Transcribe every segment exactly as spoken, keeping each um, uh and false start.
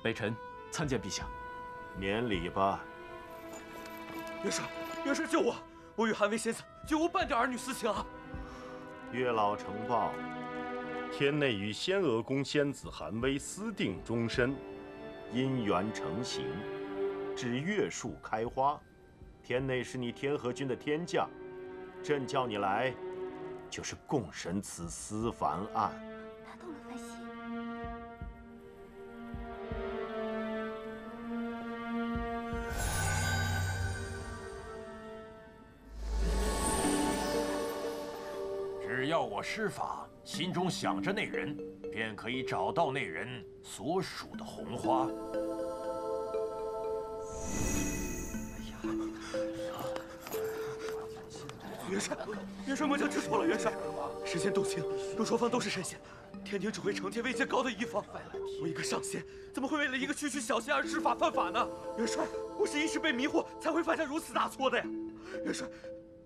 北辰参见陛下。 免礼吧。 元帅，元帅救我！我与韩威先生绝无半点儿女私情啊！ 月老呈报，天内与仙娥宫仙子韩威私定终身，姻缘成形，至月树开花。天内是你天河军的天将，朕叫你来，就是共审此私凡案。 他动了凡心。 只要我施法，心中想着那人，便可以找到那人所属的红花。 元帅，元帅，末将知错了。元帅，神仙动情，若双方都是神仙，天庭只会惩戒位阶高的一方。我一个上仙，怎么会为了一个区区小仙而知法犯法呢？元帅，我是一时被迷惑，才会犯下如此大错的呀！元帅，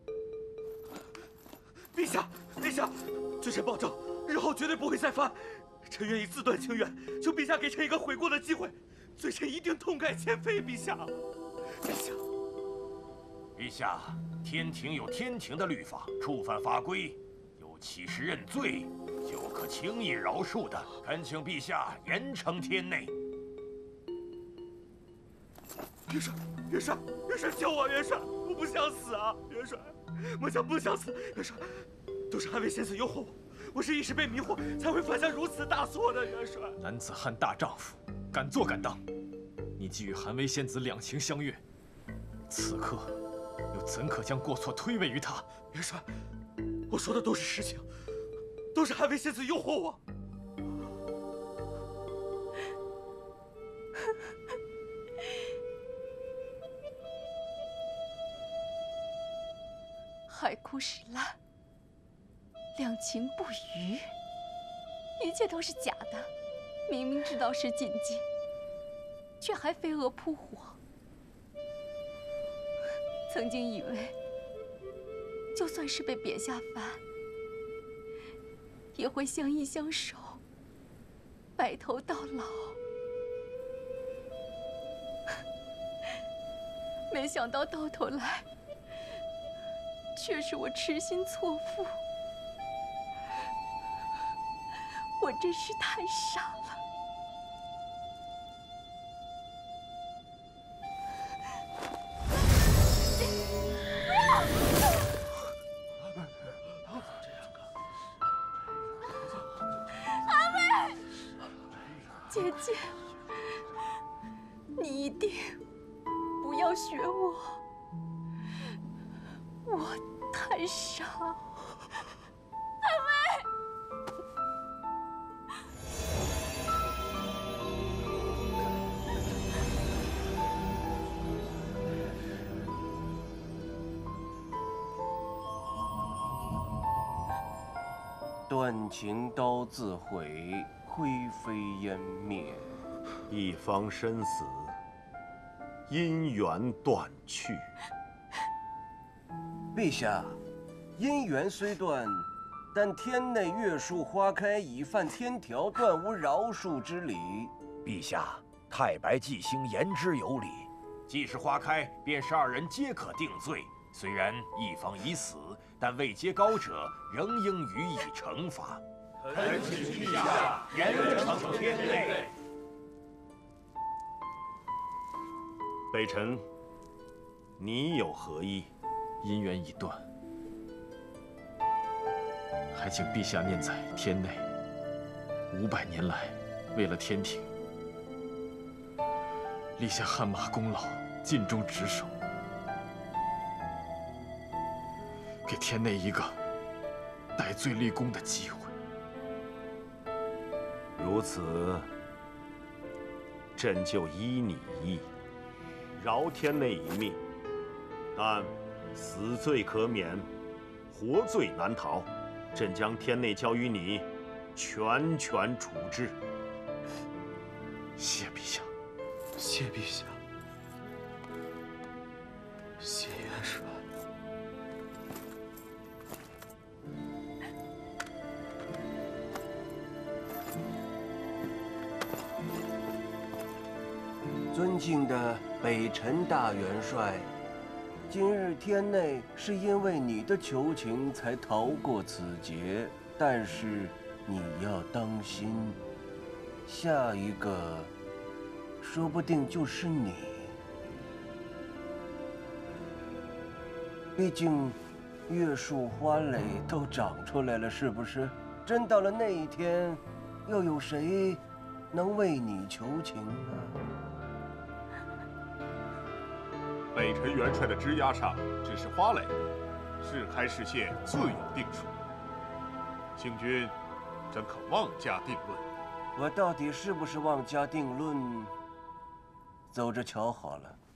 陛下，陛下，君臣保证，日后绝对不会再犯。臣愿意自断情缘，求陛下给臣一个悔过的机会，罪臣一定痛改前非。陛下，陛下， 陛下。天庭有天庭的律法，触犯法规，有起誓认罪，就可轻易饶恕的。恳请陛下严惩天内。 元帅，元帅，元帅救我！元帅，我不想死啊！元帅，末将不想死。元帅，都是韩威先生诱惑我，我是一时被迷惑，才会犯下如此大错的。元帅， 男子汉大丈夫，敢做敢当。你既与韩威仙子两情相悦，此刻又怎可将过错推诿于他？ 元帅，我说的都是实情，都是韩威仙子诱惑我。 海枯石烂，两情不渝，一切都是假的。明明知道是禁忌，却还飞蛾扑火。曾经以为，就算是被贬下凡，也会相依相守，白头到老。没想到到头来，却是我痴心错付。我真是太傻了。姐姐，你一定不要学我，我太傻。阿妹， 断情刀自毁，灰飞烟灭。 一方生死，姻缘断去。 陛下，姻缘虽断，但天内月树花开，已犯天条，断无饶恕之理。 陛下，太白祭星言之有理。既是花开，便是二人皆可定罪。虽然一方已死，但位阶高者仍应予以惩罚。 恳请陛下严惩天内。 北辰，你有何意？ 姻缘已断，还请陛下念在天内五百年来为了天庭立下汗马功劳，尽忠职守，给天内一个戴罪立功的机会。 如此，朕就依你意，饶天内一命，但死罪可免，活罪难逃。朕将天内交于你，全权处置。 谢陛下。 谢陛下。谢元帅。 尊敬的北辰大元帅，今日天内是因为你的求情才逃过此劫，但是你要当心，下一个说不定就是你。毕竟，月树花蕾都长出来了，是不是？真到了那一天，又有谁能为你求情啊？ 北辰元帅的枝桠上只是花蕾，是开是谢自有定数。星君真可妄加定论。 我到底是不是妄加定论？走着瞧好了。